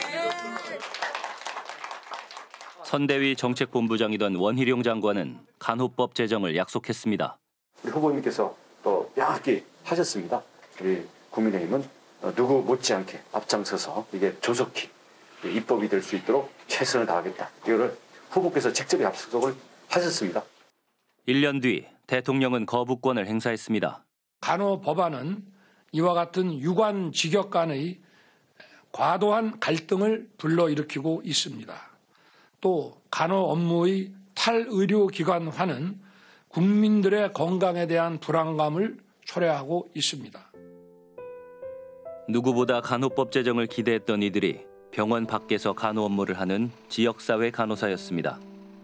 Speaker 9: 선대위 정책본부장이던 원희룡 장관은 간호법 제정을 약속했습니다.
Speaker 19: 우리 후보님께서 또 명확히 하셨습니다. 우리 국민의힘은 누구 못지않게 앞장서서 이게 조속히 입법이 될 수 있도록 최선을 다하겠다. 이거를 후보께서 직접 약속을 하셨습니다.
Speaker 9: 1년 뒤 대통령은 거부권을 행사했습니다.
Speaker 8: 간호 법안은 이와 같은 유관 직역 간의 과도한 갈등을 불러일으키고 있습니다. 또 간호 업무의 탈의료기관화는 국민들의 건강에 대한 불안감을 초래하고 있습니다.
Speaker 9: 누구보다 간호법 제정을 기대했던 이들이 병원 밖에서 간호 업무를 하는 지역사회 간호사였습니다.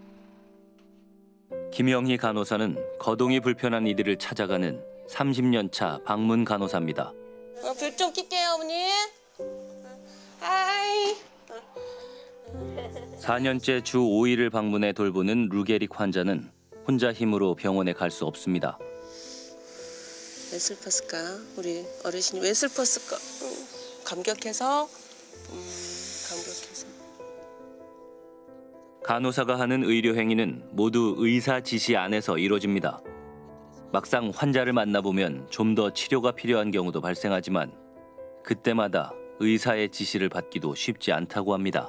Speaker 9: 김영희 간호사는 거동이 불편한 이들을 찾아가는 30년 차 방문 간호사입니다.
Speaker 20: 불 좀 켤게요, 어머니. 하이.
Speaker 9: 4년째 주 5일을 방문해 돌보는 루게릭 환자는 혼자 힘으로 병원에 갈 수 없습니다.
Speaker 20: 왜 슬펐을까? 우리 어르신이 왜 슬펐을까? 감격해서. 감격해서.
Speaker 9: 간호사가 하는 의료 행위는 모두 의사 지시 안에서 이루어집니다. 막상 환자를 만나보면 좀 더 치료가 필요한 경우도 발생하지만 그때마다 의사의 지시를 받기도 쉽지 않다고 합니다.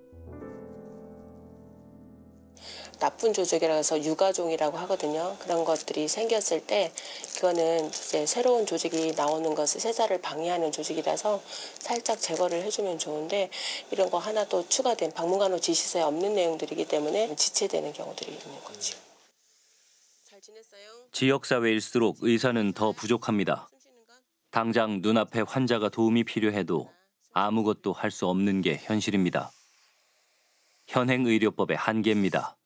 Speaker 20: 나쁜 조직이라고 해서 유가종이라고 하거든요. 그런 것들이 생겼을 때 그거는 이제 새로운 조직이 나오는 것을 세자를 방해하는 조직이라서 살짝 제거를 해주면 좋은데 이런 거 하나도 추가된 방문간호 지시서에 없는 내용들이기 때문에 지체되는 경우들이 있는 거죠. 잘 지냈어요?
Speaker 9: 지역사회일수록 의사는 더 부족합니다. 당장 눈앞에 환자가 도움이 필요해도 아무것도 할 수 없는 게 현실입니다. 현행의료법의 한계입니다.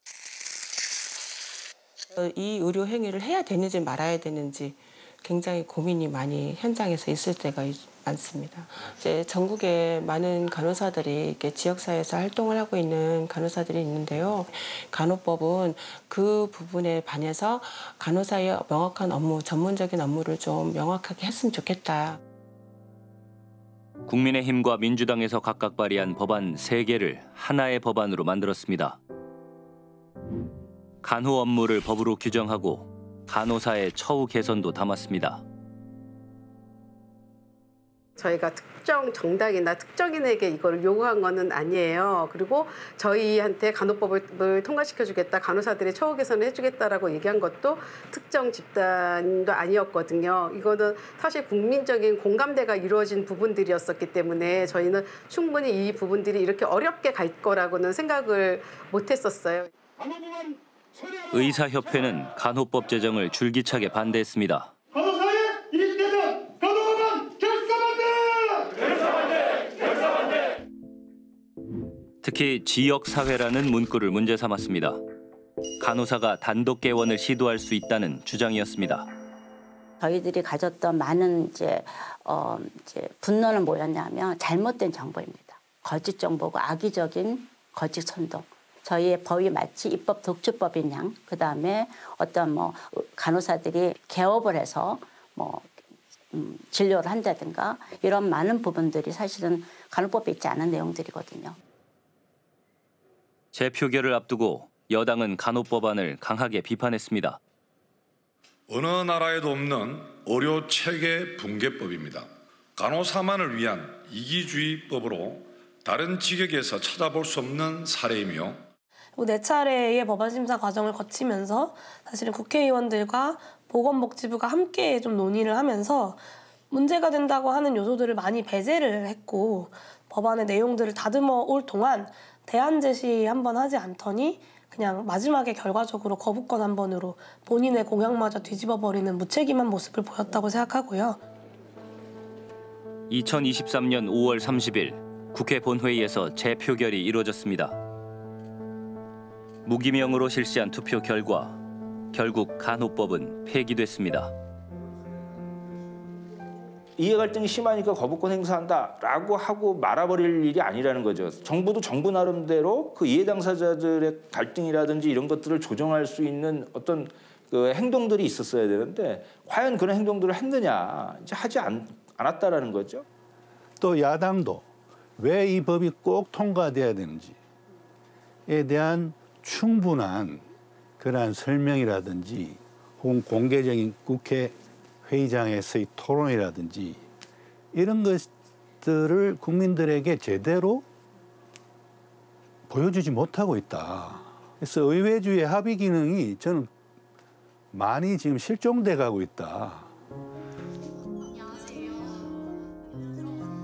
Speaker 21: 이 의료 행위를 해야 되는지 말아야 되는지 굉장히 고민이 많이 현장에서 있을 때가 많습니다. 이제 전국에 많은 간호사들이 이렇게 지역사회에서 활동을 하고 있는 간호사들이 있는데요. 간호법은 그 부분에 반해서 간호사의 명확한 업무, 전문적인 업무를 좀 명확하게 했으면 좋겠다.
Speaker 9: 국민의힘과 민주당에서 각각 발의한 법안 3개를 하나의 법안으로 만들었습니다. 간호 업무를 법으로 규정하고 간호사의 처우 개선도 담았습니다.
Speaker 22: 저희가 특정 정당이나 특정인에게 이걸 요구한 것은 아니에요. 그리고 저희한테 간호법을 통과시켜주겠다, 간호사들의 처우 개선을 해주겠다라고 얘기한 것도 특정 집단도 아니었거든요. 이거는 사실 국민적인 공감대가 이루어진 부분들이었었기 때문에 저희는 충분히 이 부분들이 이렇게 어렵게 갈 거라고는 생각을 못했었어요.
Speaker 9: 의사협회는 간호법 제정을 줄기차게 반대했습니다.
Speaker 23: 간호사의 이익되면 간호법안 결사반대!
Speaker 9: 특히 지역사회라는 문구를 문제 삼았습니다. 간호사가 단독 개원을 시도할 수 있다는 주장이었습니다.
Speaker 24: 저희들이 가졌던 많은 이제 분노는 뭐였냐면 잘못된 정보입니다. 거짓 정보고 악의적인 거짓 선동. 저희의 법이 마치 입법 독주법인 양, 그다음에 어떤 간호사들이 개업을 해서 진료를 한다든가 이런 많은 부분들이 사실은 간호법에 있지 않은 내용들이거든요.
Speaker 9: 재표결을 앞두고 여당은 간호법안을 강하게 비판했습니다.
Speaker 25: 어느 나라에도 없는 의료 체계 붕괴법입니다. 간호사만을 위한 이기주의법으로 다른 직역에서 찾아볼 수 없는 사례이며
Speaker 26: 4차례의 법안 심사 과정을 거치면서 사실은 국회의원들과 보건복지부가 함께 좀 논의를 하면서 문제가 된다고 하는 요소들을 많이 배제를 했고 법안의 내용들을 다듬어 올 동안 대안 제시 한번 하지 않더니 그냥 마지막에 결과적으로 거부권 한 번으로 본인의 공약마저 뒤집어버리는 무책임한 모습을 보였다고 생각하고요.
Speaker 9: 2023년 5월 30일 국회 본회의에서 재표결이 이루어졌습니다. 무기명으로 실시한 투표 결과 결국 간호법은 폐기됐습니다.
Speaker 5: 이해갈등이 심하니까 거부권 행사한다라고 하고 말아버릴 일이 아니라는 거죠. 정부도 정부 나름대로 그 이해 당사자들의 갈등이라든지 이런 것들을 조정할 수 있는 어떤 그 행동들이 있었어야 되는데 과연 그런 행동들을 했느냐, 이제 하지 않았다라는 거죠.
Speaker 27: 또 야당도 왜 이 법이 꼭 통과돼야 되는지에 대한 충분한 그러한 설명이라든지 혹은 공개적인 국회 회의장에서의 토론이라든지 이런 것들을 국민들에게 제대로 보여주지 못하고 있다. 그래서 의회주의 합의 기능이 저는 많이 지금 실종돼 가고 있다.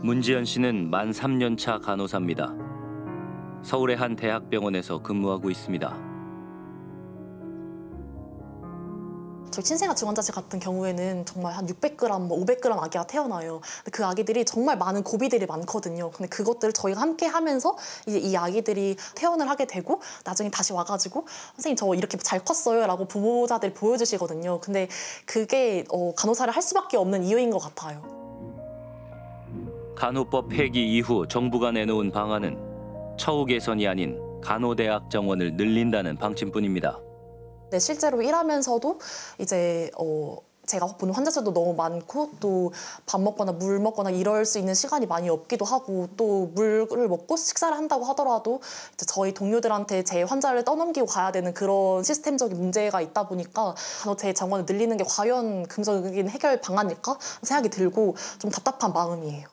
Speaker 9: 문지연 씨는 만 3년차 간호사입니다. 서울의 한 대학병원에서 근무하고 있습니다.
Speaker 1: 저희 친생아 중환자실 같은 경우에는 정말 한 600g, 뭐 500g 아기가 태어나요. 근데 그 아기들이 정말 많은 고비들이 많거든요. 근데 그것들을 저희가 함께 하면서 이제 이 아기들이 퇴원을 하게 되고 나중에 다시 와가지고 선생님 저 이렇게 잘 컸어요 라고 부모자들이 보여주시거든요. 근데 그게 간호사를 할 수밖에 없는 이유인 것 같아요.
Speaker 9: 간호법 폐기 이후 정부가 내놓은 방안은 처우 개선이 아닌 간호대학 정원을 늘린다는 방침뿐입니다.
Speaker 1: 네, 실제로 일하면서도 이제 제가 보는 환자 수도 너무 많고 또 밥 먹거나 물 먹거나 이럴 수 있는 시간이 많이 없기도 하고 또 물을 먹고 식사를 한다고 하더라도 이제 저희 동료들한테 제 환자를 떠넘기고 가야 되는 그런 시스템적인 문제가 있다 보니까 간호대 정원을 늘리는 게 과연 긍정적인 해결 방안일까 생각이 들고 좀 답답한 마음이에요.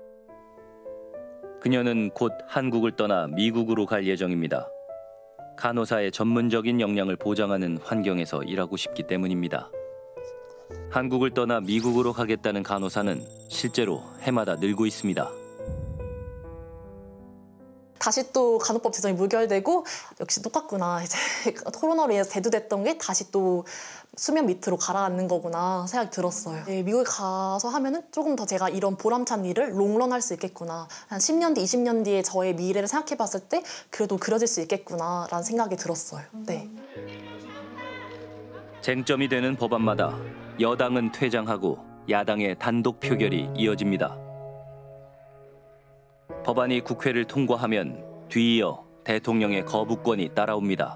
Speaker 9: 그녀는 곧 한국을 떠나 미국으로 갈 예정입니다. 간호사의 전문적인 역량을 보장하는 환경에서 일하고 싶기 때문입니다. 한국을 떠나 미국으로 가겠다는 간호사는 실제로 해마다 늘고 있습니다.
Speaker 1: 다시 또 간호법 제정이 무결되고 역시 똑같구나. 이제 코로나로 인해서 대두됐던 게 다시 또 수면 밑으로 가라앉는 거구나 생각이 들었어요. 네, 미국에 가서 하면은 조금 더 제가 이런 보람찬 일을 롱런 할 수 있겠구나. 한 10년 뒤, 20년 뒤에 저의 미래를 생각해 봤을 때 그래도 그려질 수 있겠구나라는 생각이 들었어요. 네.
Speaker 9: 쟁점이 되는 법안마다 여당은 퇴장하고 야당의 단독 표결이 이어집니다. 법안이 국회를 통과하면 뒤이어 대통령의 거부권이 따라옵니다.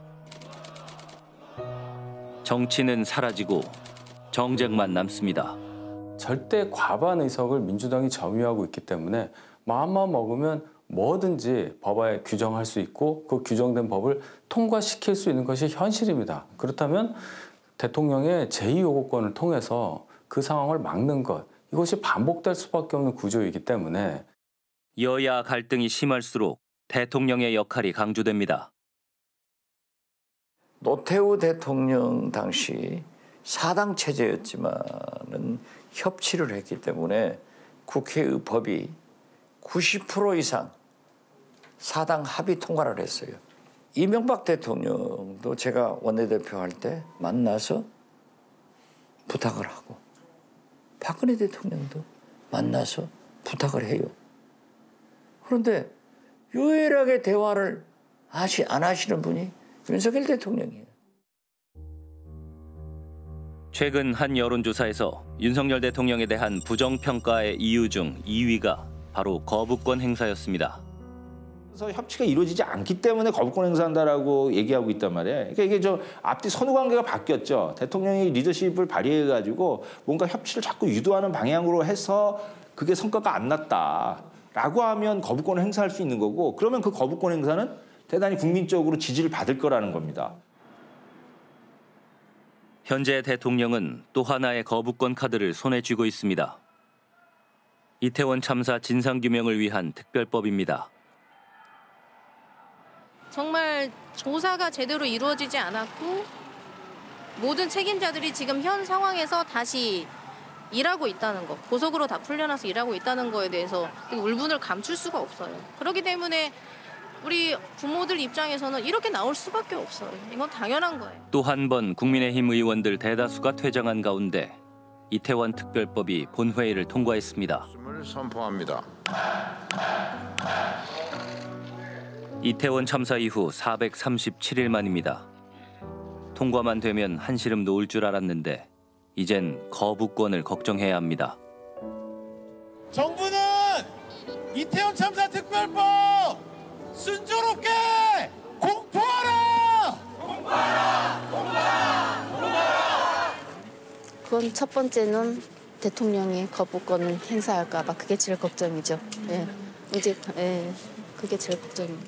Speaker 9: 정치는 사라지고 정쟁만 남습니다.
Speaker 17: 절대 과반 의석을 민주당이 점유하고 있기 때문에 마음만 먹으면 뭐든지 법안에 규정할 수 있고 그 규정된 법을 통과시킬 수 있는 것이 현실입니다. 그렇다면 대통령의 제2요구권을 통해서 그 상황을 막는 것, 이것이 반복될 수밖에 없는 구조이기 때문에
Speaker 9: 여야 갈등이 심할수록 대통령의 역할이 강조됩니다.
Speaker 2: 노태우 대통령 당시 사당 체제였지만은 협치를 했기 때문에 국회의 법이 90% 이상 사당 합의 통과를 했어요. 이명박 대통령도 제가 원내대표 할 때 만나서 부탁을 하고 박근혜 대통령도 만나서 부탁을 해요. 그런데 유일하게 대화를 안 하시는 분이 윤석열 대통령이에요.
Speaker 9: 최근 한 여론조사에서 윤석열 대통령에 대한 부정평가의 이유 중 2위가 바로 거부권 행사였습니다.
Speaker 5: 그래서 협치가 이루어지지 않기 때문에 거부권 행사한다라고 얘기하고 있단 말이에요. 그러니까 이게 좀 앞뒤 선후 관계가 바뀌었죠. 대통령이 리더십을 발휘해가지고 뭔가 협치를 자꾸 유도하는 방향으로 해서 그게 성과가 안 났다라고 하면 거부권을 행사할 수 있는 거고, 그러면 그 거부권 행사는 대단히 국민적으로 지지를 받을 거라는 겁니다.
Speaker 9: 현재 대통령은 또 하나의 거부권 카드를 손에 쥐고 있습니다. 이태원 참사 진상규명을 위한 특별법입니다.
Speaker 3: 정말 조사가 제대로 이루어지지 않았고 모든 책임자들이 지금 현 상황에서 다시 일하고 있다는 거, 보석으로 다 풀려나서 일하고 있다는 거에 대해서 울분을 감출 수가 없어요. 그렇기 때문에 우리 부모들 입장에서는 이렇게 나올 수밖에 없어요. 이건 당연한 거예요.
Speaker 9: 또 한 번 국민의힘 의원들 대다수가 퇴장한 가운데 이태원 특별법이 본회의를 통과했습니다.
Speaker 7: 선포합니다.
Speaker 9: 이태원 참사 이후 437일 만입니다. 통과만 되면 한시름 놓을 줄 알았는데 이젠 거부권을 걱정해야 합니다.
Speaker 23: 정부는 이태원 참사 특별법 순조롭게 공포하라! 공포하라! 공포하라! 공포하라!
Speaker 11: 그건 첫 번째는 대통령이 거부권을 행사할까 봐 그게 제일 걱정이죠. 예. 이제 그게 제일 걱정입니다.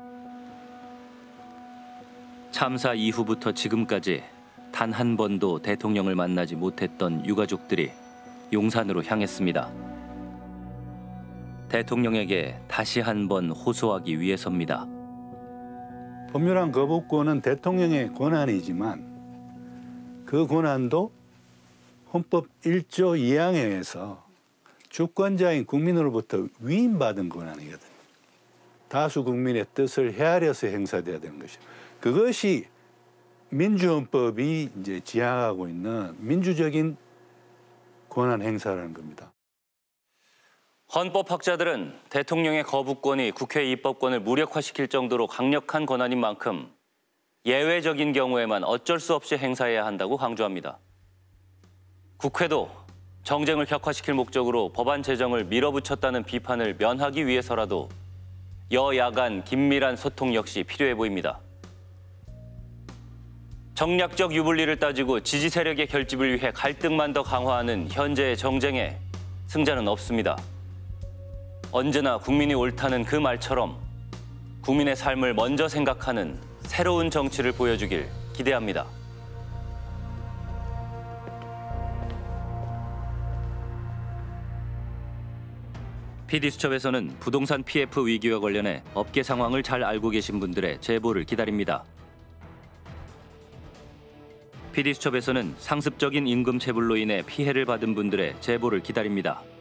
Speaker 9: 참사 이후부터 지금까지 단 한 번도 대통령을 만나지 못했던 유가족들이 용산으로 향했습니다. 대통령에게 다시 한 번 호소하기 위해서입니다.
Speaker 27: 법률안 거부권은 대통령의 권한이지만 그 권한도 헌법 1조 2항에 의해서 주권자인 국민으로부터 위임받은 권한이거든요. 다수 국민의 뜻을 헤아려서 행사돼야 되는 것이죠. 그것이 민주헌법이 이제 지향하고 있는 민주적인 권한 행사라는 겁니다.
Speaker 9: 헌법학자들은 대통령의 거부권이 국회 입법권을 무력화시킬 정도로 강력한 권한인 만큼 예외적인 경우에만 어쩔 수 없이 행사해야 한다고 강조합니다. 국회도 정쟁을 격화시킬 목적으로 법안 제정을 밀어붙였다는 비판을 면하기 위해서라도 여야 간 긴밀한 소통 역시 필요해 보입니다. 정략적 유불리를 따지고 지지 세력의 결집을 위해 갈등만 더 강화하는 현재의 정쟁에 승자는 없습니다. 언제나 국민이 옳다는 그 말처럼 국민의 삶을 먼저 생각하는 새로운 정치를 보여주길 기대합니다. PD수첩에서는 부동산 PF 위기와 관련해 업계 상황을 잘 알고 계신 분들의 제보를 기다립니다. PD수첩에서는 상습적인 임금 체불로 인해 피해를 받은 분들의 제보를 기다립니다.